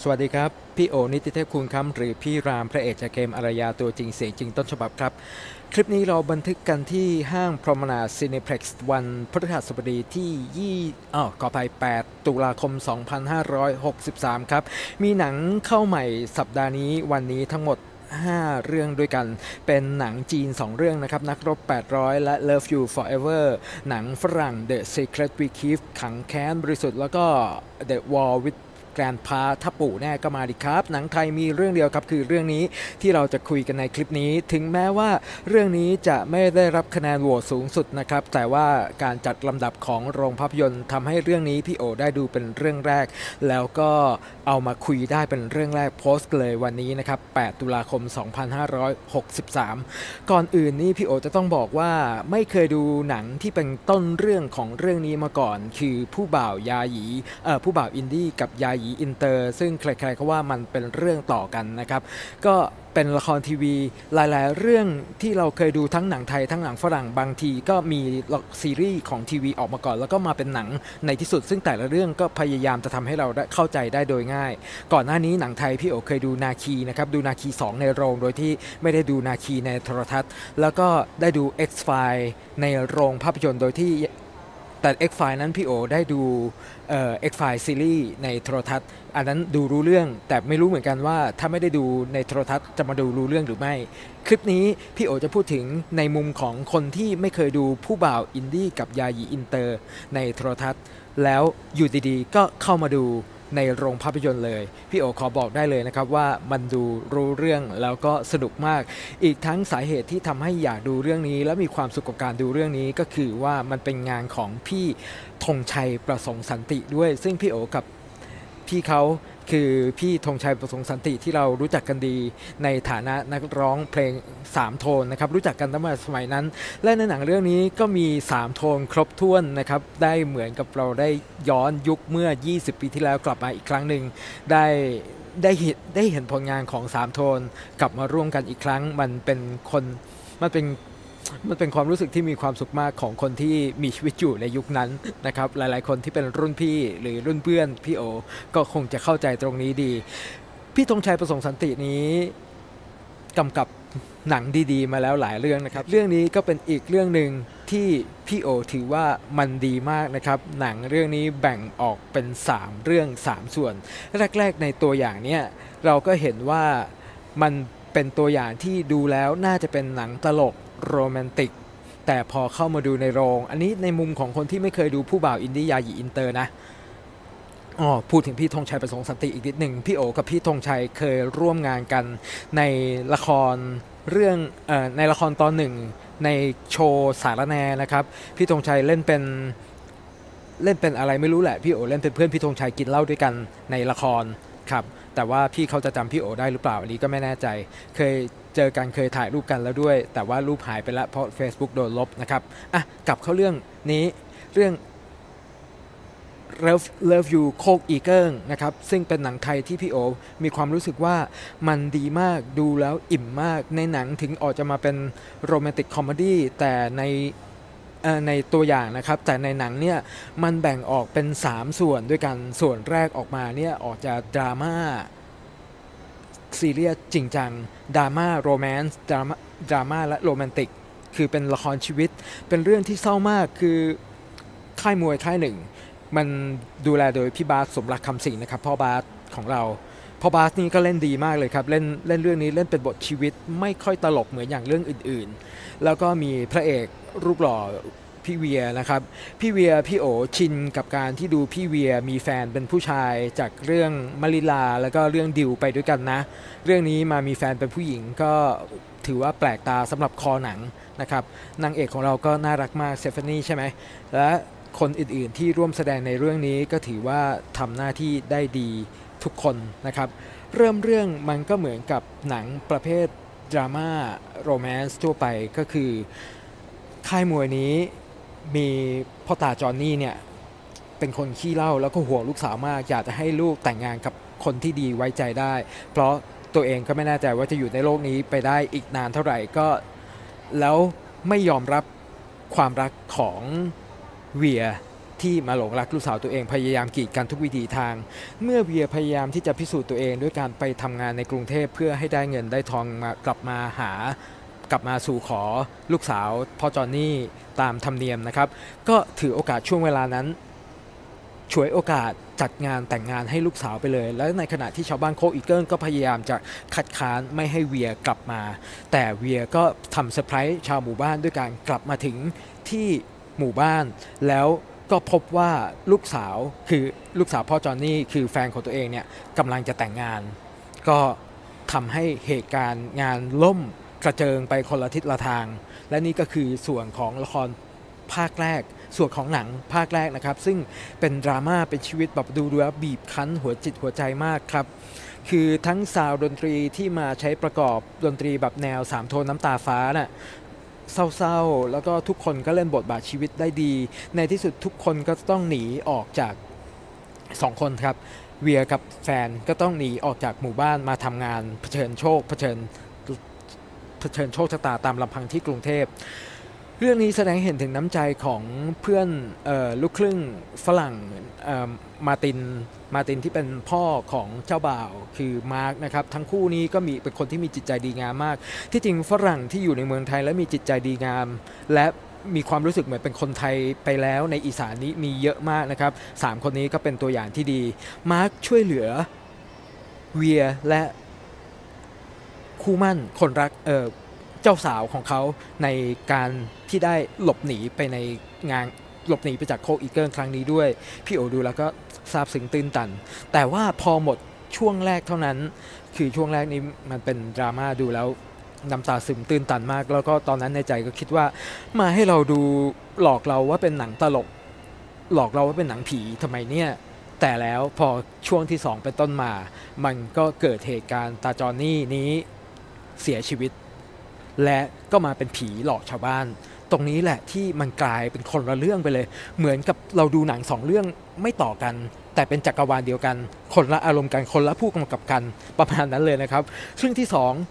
สวัสดีครับพี่โอนิติเทพคุณคำหรือพี่รามพระเอกจากเกมอารยาตัวจริงเสียงจริงต้นฉบับครับคลิปนี้เราบันทึกกันที่ห้างพรอมนาดซีนิเพล็กซ์วันพฤหัสบดีที่ขออภัย8ตุลาคม2563ครับมีหนังเข้าใหม่สัปดาห์นี้วันนี้ทั้งหมด5 เรื่องด้วยกันเป็นหนังจีน2 เรื่องนะครับนักรบ800และ Love You Forever หนังฝรั่ง The Secret We Keep ขังแค้นบริสุทธิ์แล้วก็ The War with แกรนพาถ้าปู่แน่ก็มาดิครับหนังไทยมีเรื่องเดียวครับคือเรื่องนี้ที่เราจะคุยกันในคลิปนี้ถึงแม้ว่าเรื่องนี้จะไม่ได้รับคะแนนโหวตสูงสุดนะครับแต่ว่าการจัดลำดับของโรงภาพยนตร์ทำให้เรื่องนี้พี่โอได้ดูเป็นเรื่องแรกแล้วก็เอามาคุยได้เป็นเรื่องแรกโพสต์เลยวันนี้นะครับ8ตุลาคม2563ก่อนอื่นนี่พี่โอจะต้องบอกว่าไม่เคยดูหนังที่เป็นต้นเรื่องของเรื่องนี้มาก่อนคือผู้บ่าวยาหยีผู้บ่าวอินดี้กับยาหยีอินเตอร์ซึ่งใครๆก็ว่ามันเป็นเรื่องต่อกันนะครับก็เป็นละครทีวีหลายๆเรื่องที่เราเคยดูทั้งหนังไทยทั้งหนังฝรั่งบางทีก็มีซีรีส์ของทีวีออกมาก่อนแล้วก็มาเป็นหนังในที่สุดซึ่งแต่ละเรื่องก็พยายามจะทำให้เราได้เข้าใจได้โดยง่ายก่อนหน้านี้หนังไทยพี่โอเคยดูนาคีนะครับดูนาคี2ในโรงโดยที่ไม่ได้ดูนาคีในโทรทัศน์แล้วก็ได้ดู X-File ในโรงภาพยนตร์โดยที่แต่ X-File นั้นพี่โอได้ดูX-File ซีรีส์ในโทรทัศน์อันนั้นดูรู้เรื่องแต่ไม่รู้เหมือนกันว่าถ้าไม่ได้ดูในโทรทัศน์จะมาดูรู้เรื่องหรือไม่คลิปนี้พี่โอจะพูดถึงในมุมของคนที่ไม่เคยดูผู้บ่าวอินดี้กับยาหยีอินเตอร์ในโทรทัศน์แล้วอยู่ดีๆก็เข้ามาดูในโรงภาพยนตร์เลยพี่โอขอบอกได้เลยนะครับว่ามันดูรู้เรื่องแล้วก็สนุกมากอีกทั้งสาเหตุที่ทำให้อยากดูเรื่องนี้และมีความสุขกับการดูเรื่องนี้ก็คือว่ามันเป็นงานของพี่ธงชัยประสงค์สันติด้วยซึ่งพี่โอกับพี่เขาคือพี่ธงชัยประสงค์สันติที่เรารู้จักกันดีในฐานะนักร้องเพลง3 โทนนะครับรู้จักกันตั้งแต่สมัยนั้นและในหนังเรื่องนี้ก็มี3 โทนครบถ้วนนะครับได้เหมือนกับเราได้ย้อนยุคเมื่อ20 ปีที่แล้วกลับมาอีกครั้งหนึ่งได้เห็นผลงานของ3 โทนกลับมาร่วมกันอีกครั้งมันเป็นความรู้สึกที่มีความสุขมากของคนที่มีชีวิตอยู่ในยุคนั้นนะครับหลายๆคนที่เป็นรุ่นพี่หรือรุ่นเพื่อนพี่โอก็คงจะเข้าใจตรงนี้ดีพี่ธงชัยประสงค์สันตินี้กำกับหนังดีๆมาแล้วหลายเรื่องนะครับเรื่องนี้ก็เป็นอีกเรื่องหนึ่งที่พี่โอถือว่ามันดีมากนะครับหนังเรื่องนี้แบ่งออกเป็น3 เรื่อง3 ส่วนแรกๆในตัวอย่างเนี่ยเราก็เห็นว่ามันเป็นตัวอย่างที่ดูแล้วน่าจะเป็นหนังตลกโรแมนติกแต่พอเข้ามาดูในโรงอันนี้ในมุมของคนที่ไม่เคยดูผู้บ่าวอินดี้ยาหยีอินเตอร์นะพูดถึงพี่ธงชัยประสงค์สันติอีกนิดหนึ่งพี่โอกับพี่ธงชัยเคยร่วมงานกันในละครเรื่องในละครตอนหนึ่งในโชว์สารแนนะครับพี่ธงชัยเล่นเป็นอะไรไม่รู้แหละพี่โอเล่นเป็นเพื่อนพี่ธงชัยกินเหล้าด้วยกันในละครครับแต่ว่าพี่เขาจะจำพี่โอได้หรือเปล่าอันนี้ก็ไม่แน่ใจเคยเจอกันเคยถ่ายรูปกันแล้วด้วยแต่ว่ารูปหายไปแล้วเพราะ Facebook โดนลบนะครับกลับเข้าเรื่องนี้เรื่อง Love You โคกอีเกิ้งนะครับซึ่งเป็นหนังไทยที่พี่โอมีความรู้สึกว่ามันดีมากดูแล้วอิ่มมากในหนังถึงออกจะมาเป็นโรแมนติกคอมเมดี้แต่ในตัวอย่างนะครับแต่ในหนังเนี่ยมันแบ่งออกเป็น3 ส่วนด้วยกันส่วนแรกออกมาเนี่ยออกจะดราม่าซีเรียสจริงจังดราม่าโรแมนต์ดราม่าและโรแมนติกคือเป็นละครชีวิตเป็นเรื่องที่เศร้ามากคือค่ายมวยค่ายหนึ่งมันดูแลโดยพี่บาสสมรักคำสิงห์นะครับพ่อบาสของเราพ่อบาสนี่ก็เล่นดีมากเลยครับเล่นเรื่องนี้เล่นเป็นบทชีวิตไม่ค่อยตลกเหมือนอย่างเรื่องอื่นๆแล้วก็มีพระเอกรูปหล่อพี่เวียนะครับพี่เวียพี่โอชินกับการที่ดูพี่เวียมีแฟนเป็นผู้ชายจากเรื่องมลิลาแล้วก็เรื่องดิวไปด้วยกันนะเรื่องนี้มามีแฟนเป็นผู้หญิงก็ถือว่าแปลกตาสำหรับคอหนังนะครับนางเอกของเราก็น่ารักมากเซฟานี่ใช่ไหมและคนอื่นๆที่ร่วมแสดงในเรื่องนี้ก็ถือว่าทำหน้าที่ได้ดีทุกคนนะครับเริ่มเรื่องมันก็เหมือนกับหนังประเภทดราม่าโรแมนต์ทั่วไปก็คือค่ายมวยนี้มีพ่อตาจอห์นนี่เนี่ยเป็นคนขี้เหล้าแล้วก็ห่วงลูกสาวมากอยากจะให้ลูกแต่งงานกับคนที่ดีไว้ใจได้เพราะตัวเองก็ไม่แน่ใจว่าจะอยู่ในโลกนี้ไปได้อีกนานเท่าไหร่ก็แล้วไม่ยอมรับความรักของเวียที่มาหลงรักลูกสาวตัวเองพยายามกีดกันทุกวิถีทางเมื่อเวียพยายามที่จะพิสูจน์ตัวเองด้วยการไปทำงานในกรุงเทพเพื่อให้ได้เงินได้ทองกลับมาสู่ขอลูกสาวพ่อจอนนี่ตามธรรมเนียมนะครับก็ถือโอกาสช่วงเวลานั้นฉวยโอกาสจัดงานแต่งงานให้ลูกสาวไปเลยแล้วในขณะที่ชาวบ้านโคอีเกิลก็พยายามจะคัดค้านไม่ให้เวียกลับมาแต่เวียก็ทำเซอร์ไพรส์ชาวหมู่บ้านด้วยการกลับมาถึงที่หมู่บ้านแล้วก็พบว่าลูกสาวพ่อจอนนี่คือแฟนของตัวเองเนี่ยกำลังจะแต่งงานก็ทำให้เหตุการณ์งานล่มกระเจิงไปคนละทิศละทางและนี่ก็คือส่วนของละครภาคแรกส่วนของหนังภาคแรกนะครับซึ่งเป็นดราม่าเป็นชีวิตแบบดูแล้วบีบคั้นหัวจิตหัวใจมากครับคือทั้งซาวด์ดนตรีที่มาใช้ประกอบดนตรีแบบแนว3โทนน้ำตาฟ้าน่ะเศร้าๆแล้วก็ทุกคนก็เล่นบทบาทชีวิตได้ดีในที่สุดทุกคนก็ต้องหนีออกจาก2คนครับเวียกับแฟนก็ต้องหนีออกจากหมู่บ้านมาทำงานเผชิญโชคชะตาตามลำพังที่กรุงเทพเรื่องนี้แสดงเห็นถึงน้ำใจของเพื่อนลูกครึ่งฝรั่งมาตินที่เป็นพ่อของเจ้าบ่าวคือมาร์กนะครับทั้งคู่นี้ก็เป็นคนที่มีจิตใจดีงามมากที่จริงฝรั่งที่อยู่ในเมืองไทยและมีจิตใจดีงามและมีความรู้สึกเหมือนเป็นคนไทยไปแล้วในอีสานนี้มีเยอะมากนะครับ3คนนี้ก็เป็นตัวอย่างที่ดีมาร์กช่วยเหลือเวียและคู่มั่นคนรักเจ้าสาวของเขาในการที่ได้หลบหนีไปในงานหลบหนีไปจากโคอีเกิลครั้งนี้ด้วยพี่โอดูแล้วก็ซาบซึ้งตื้นตันแต่ว่าพอหมดช่วงแรกเท่านั้นคือช่วงแรกนี้มันเป็นดราม่าดูแล้วน้ำตาซึมตื้นตันมากแล้วก็ตอนนั้นในใจก็คิดว่ามาให้เราดูหลอกเราว่าเป็นหนังตลกหลอกเราว่าเป็นหนังผีทำไมเนี่ยแต่แล้วพอช่วงที่2เป็นต้นมามันก็เกิดเหตุการณ์ตาจอนนี่นี้เสียชีวิตและก็มาเป็นผีหลอกชาวบ้านตรงนี้แหละที่มันกลายเป็นคนละเรื่องไปเลยเหมือนกับเราดูหนัง2เรื่องไม่ต่อกันแต่เป็นจักรวาลเดียวกันคนละอารมณ์กันคนละผู้กำกับกันประมาณนั้นเลยนะครับช่วงที่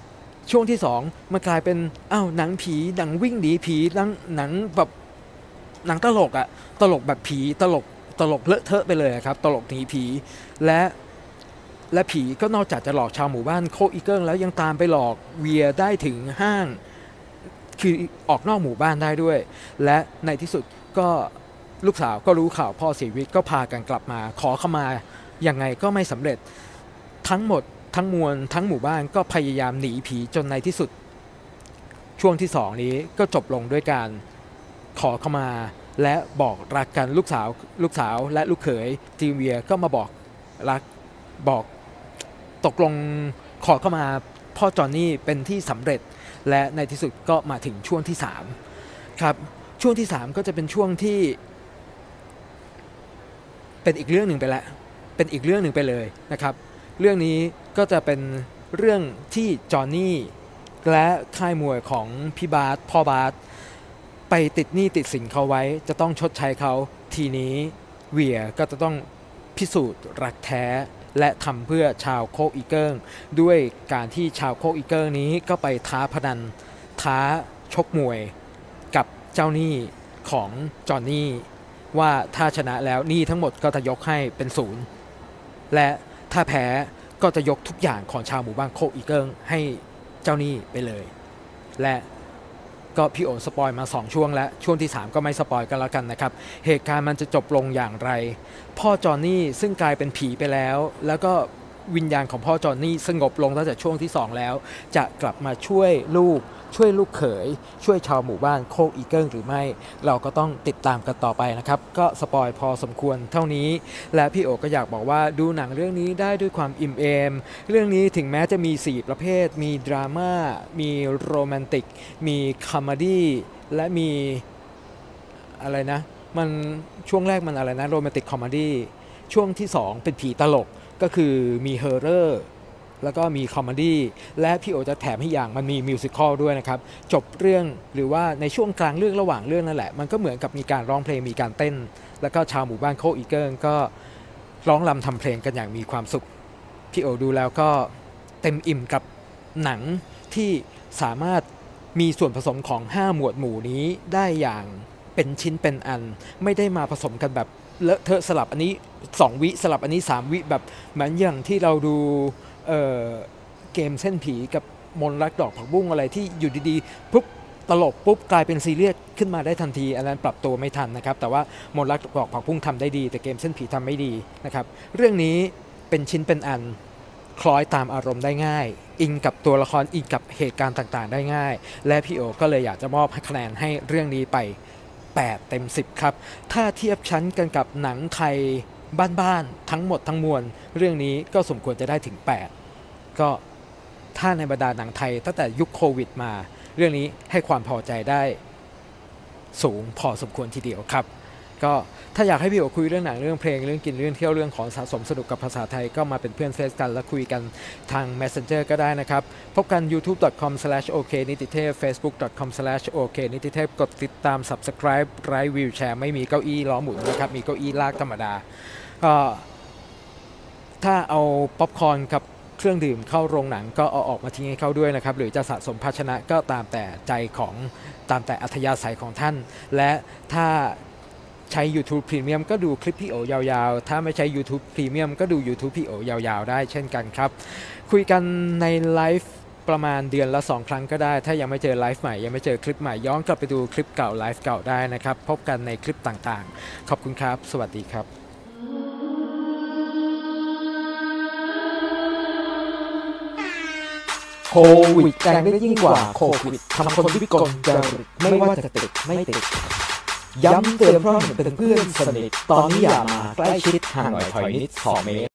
2มันกลายเป็นหนังผีหนังวิ่งหนีผีหนังแบบหนังตลกตลกแบบผีตลกเลอะเทอะไปเลยครับตลกหนีผีและผีก็นอกจากจะหลอกชาวหมู่บ้านโคอีเกิลแล้วยังตามไปหลอกเวียได้ถึงห้างคือออกนอกหมู่บ้านได้ด้วยและในที่สุดก็ลูกสาวก็รู้ข่าวพ่อเสียชีวิตก็พากันกลับมาขอขมายังไงก็ไม่สำเร็จทั้งหมดทั้งมวลทั้งหมู่บ้านก็พยายามหนีผีจนในที่สุดช่วงที่2นี้ก็จบลงด้วยการขอขมาและบอกรักกันลูกสาวและลูกเขยทีมเวียก็มาบอกรักบอกตกลงขอเข้ามาพ่อจอนนี่เป็นที่สำเร็จและในที่สุดก็มาถึงช่วงที่3ครับช่วงที่3ก็จะเป็นช่วงที่เป็นอีกเรื่องหนึ่งไปแล้วเป็นอีกเรื่องหนึ่งไปเลยนะครับเรื่องนี้ก็จะเป็นเรื่องที่จอนนี่และค่ายมวยของพี่บาสพ่อบาสไปติดหนี้ติดสินเขาไว้จะต้องชดใช้เขาทีนี้เวียก็จะต้องพิสูจน์รักแท้และทำเพื่อชาวโคอีเกิลด้วยการที่ชาวโคอีเกิลนี้ก็ไปท้าพนันท้าชกมวยกับเจ้าหนี้ของจอนนี่ว่าถ้าชนะแล้วหนี้ทั้งหมดก็จะยกให้เป็น0และถ้าแพ้ก็จะยกทุกอย่างของชาวหมู่บ้านโคอีเกิลให้เจ้าหนี้ไปเลยและก็พี่โอสปอยมา2ช่วงแล้วช่วงที่3ก็ไม่สปอยกันแล้วกันนะครับเหตุการณ์มันจะจบลงอย่างไรพ่อจอนนี่ซึ่งกลายเป็นผีไปแล้วก็วิญญาณของพ่อจอนนี่สงบลงตั้งแต่ช่วงที่2แล้วจะกลับมาช่วยลูกเขยช่วยชาวหมู่บ้านโคอีเกิลหรือไม่เราก็ต้องติดตามกันต่อไปนะครับก็สปอยพอสมควรเท่านี้และพี่โอก็อยากบอกว่าดูหนังเรื่องนี้ได้ด้วยความอิ่มเอมเรื่องนี้ถึงแม้จะมี4ประเภทมีดราม่ามีโรแมนติกมีคอมเมดี้และมีอะไรนะมันช่วงแรกมันอะไรนะโรแมนติกคอมเมดี้ช่วงที่2เป็นผีตลกก็คือมีเฮอร์เรอร์แล้วก็มีคอมเมดี้และพี่โอจะแถมให้อย่างมันมีมิวสิคอลด้วยนะครับจบเรื่องหรือว่าในช่วงกลางเรื่องระหว่างเรื่องนั่นแหละมันก็เหมือนกับมีการร้องเพลงมีการเต้นแล้วก็ชาวหมู่บ้านโคอีเกิลก็ร้องรำทำเพลงกันอย่างมีความสุขพี่โอดูแล้วก็เต็มอิ่มกับหนังที่สามารถมีส่วนผสมของ5หมวดหมู่นี้ได้อย่างเป็นชิ้นเป็นอันไม่ได้มาผสมกันแบบเลอะเทอะสลับอันนี้2 วิสลับอันนี้3 วิแบบเหมือนอย่างที่เราดูเเกมเส้นผีกับมนต์รักดอกผักบุ้งอะไรที่อยู่ดีๆปุ๊บตลกปุ๊บกลายเป็นซีเรียสขึ้นมาได้ทันทีอันนั้นปรับตัวไม่ทันนะครับแต่ว่ามนต์รักดอกผักบุ้งทำได้ดีแต่เกมเส้นผีทำไม่ดีนะครับเรื่องนี้เป็นชิ้นเป็นอันคล้อยตามอารมณ์ได้ง่ายอิงกับตัวละครอิงกับเหตุการณ์ต่างๆได้ง่ายและพี่โอก็เลยอยากจะมอบคะแนนให้เรื่องนี้ไป8 เต็ม 10ครับถ้าเทียบชั้นกันกับหนังไทยบ้านๆทั้งหมดทั้งมวลเรื่องนี้ก็สมควรจะได้ถึง8ก็ถ้าในบรรดาหนังไทยตั้งแต่ยุคโควิดมาเรื่องนี้ให้ความพอใจได้สูงพอสมควรทีเดียวครับก็ถ้าอยากให้พี่โอคุยเรื่องหนังเรื่องเพลงเรื่องกินเรื่องเที่ยวเรื่องของสะสมสนุกกับภาษาไทยก็มาเป็นเพื่อนเฟซกันแล้วคุยกันทาง Messenger ก็ได้นะครับพบกัน youtube.com/oknitithev facebook.com/oknitithev กดติดตาม subscribe ไลค์วิวแชร์ไม่มีเก้าอี้ล้อหมุนนะครับมีเก้าอี้ลากธรรมดาก็ถ้าเอาป๊อปคอร์นกับเครื่องดื่มเข้าโรงหนังก็เอาออกมาทิ้งให้เขาด้วยนะครับหรือจะสะสมภาชนะก็ตามแต่ใจของตามแต่อัธยาศัยของท่านและถ้าใช้ YouTube Premium ก็ดูคลิปพี่โอยาวๆถ้าไม่ใช้ YouTube Premium ก็ดู YouTube พี่โอยาวๆได้เช่นกันครับคุยกันในไลฟ์ประมาณเดือนละ2 ครั้งก็ได้ถ้ายังไม่เจอไลฟ์ใหม่ยังไม่เจอคลิปใหม่ย้อนกลับไปดูคลิปเก่าไลฟ์เก่าได้นะครับพบกันในคลิปต่างๆขอบคุณครับสวัสดีครับโควิดแรงได้ยิ่งกว่าโควิดทำคนวิกลจริตไม่ว่าจะติดไม่ติดย้ำเตือนเพราะเห็นเป็นเพื่อนสนิทตอนนี้อย่ามาใกล้ชิดห่างหน่อยถอยนิด2 เมตร